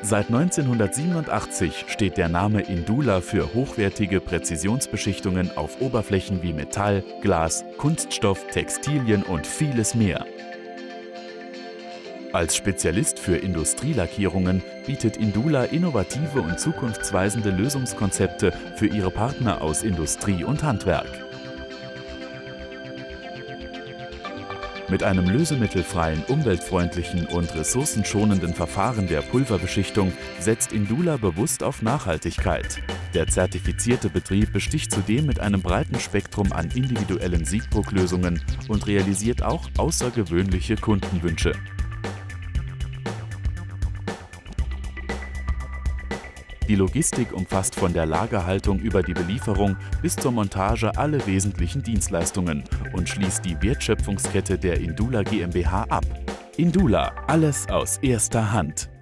Seit 1987 steht der Name Indula für hochwertige Präzisionsbeschichtungen auf Oberflächen wie Metall, Glas, Kunststoff, Textilien und vieles mehr. Als Spezialist für Industrielackierungen bietet Indula innovative und zukunftsweisende Lösungskonzepte für ihre Partner aus Industrie und Handwerk. Mit einem lösemittelfreien, umweltfreundlichen und ressourcenschonenden Verfahren der Pulverbeschichtung setzt Indula bewusst auf Nachhaltigkeit. Der zertifizierte Betrieb besticht zudem mit einem breiten Spektrum an individuellen Siebdrucklösungen und realisiert auch außergewöhnliche Kundenwünsche. Die Logistik umfasst von der Lagerhaltung über die Belieferung bis zur Montage alle wesentlichen Dienstleistungen und schließt die Wertschöpfungskette der Indula GmbH ab. Indula, alles aus erster Hand.